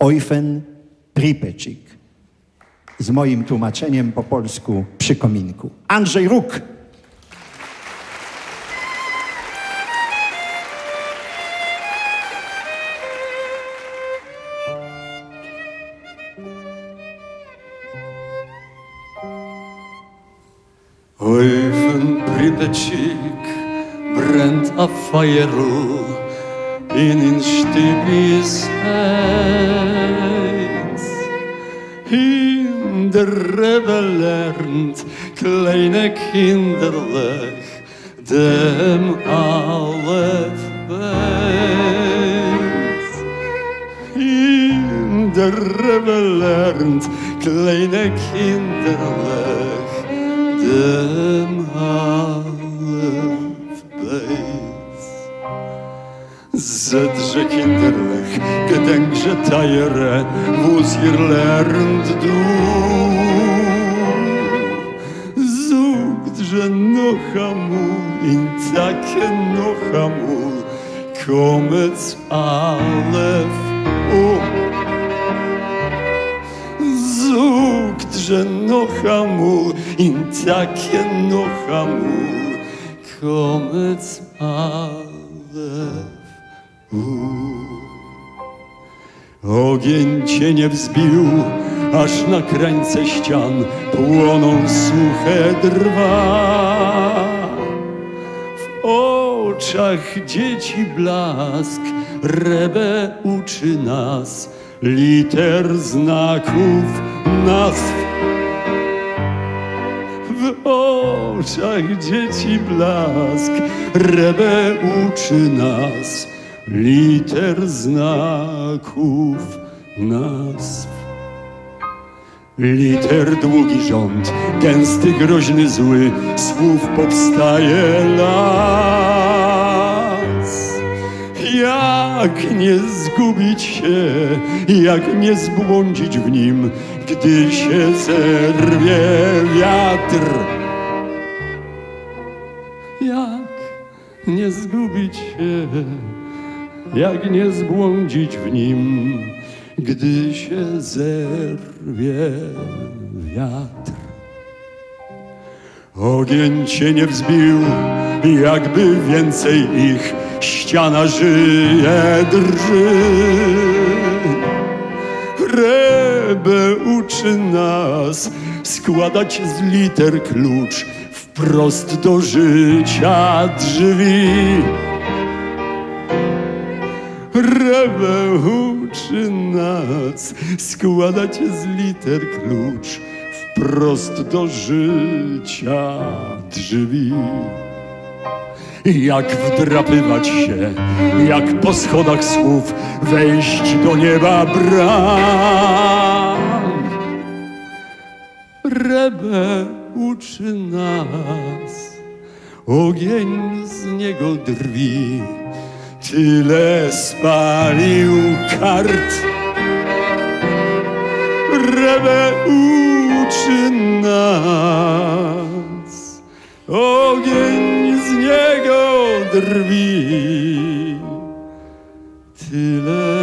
Eufen Pripecik. Z moim tłumaczeniem po polsku przy kominku. Andrzej Róg. Eufen Pripecik brennt auf Feuerl in Stibis Herz. In der Rebbe lernt kleine Kinderlech dem Aleph Bet. In der Rebbe lernt kleine Kinderlech dem Aleph Bet. Zedrze Kinderlech, gedenkże Tajere, wo's ihr lernt du. Sucht, że noch amul, in takie noch amul, komets Aleph Sucht, że noch amul, in takie noch amul, komets Aleph Ogień cię nie wzbił, aż na krańce ścian płoną suche drwa. W oczach dzieci blask, Rebbe uczy nas liter, znaków, nazw. W oczach dzieci blask, Rebbe uczy nas liter, znaków, nazw. Liter długi rząd, gęsty, groźny, zły, słów powstaje las. Jak nie zgubić się, jak nie zbłądzić w nim, gdy się zerwie wiatr. Jak nie zgubić się, jak nie zbłądzić w nim, gdy się zerwie wiatr. Ogień cię nie wzbił, jakby więcej ich ściana żyje, drży. Rebbe uczy nas składać z liter klucz wprost do życia drzwi. Rebbe uczy nas składać z liter klucz wprost do życia drzwi. Jak wdrapywać się, jak po schodach słów wejść do nieba bram. Rebbe uczy nas, ogień z niego drwi. Tyle spalił kart. Rebbe uczy nas, ogień z niego drwi. Tyle